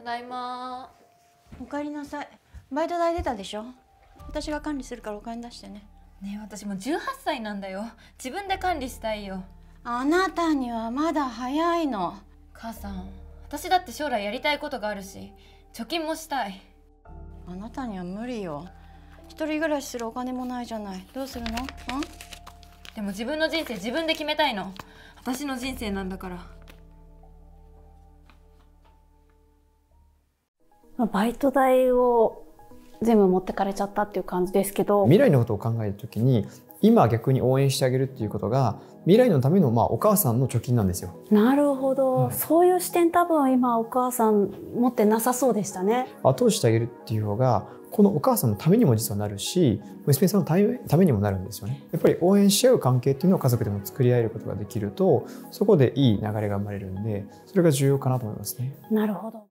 だいま。 おかえりなさい。バイト代出たでしょ。私が管理するからお金出してね。 ねえ、私もう18歳なんだよ。自分で管理したいよ。 あなたにはまだ早いの。 母さん、私だって将来やりたいことがあるし、貯金もしたい。 あなたには無理よ。一人暮らしするお金もないじゃない。どうするの？ でも自分の人生自分で決めたいの。私の人生なんだから。 バイト代を全部持ってかれちゃったっていう感じですけど、 未来のことを考えるときに今逆に応援してあげるっていうことが未来のためのお母さんの貯金なんですよ。 なるほど、そういう視点多分今お母さん持ってなさそうでしたね。 後押ししてあげるっていう方がこのお母さんのためにも実はなるし、娘さんのためにもなるんですよね。やっぱり応援し合う関係っていうのを家族でも作り合えることができると、そこでいい流れが生まれるんで、それが重要かなと思いますね。 なるほど。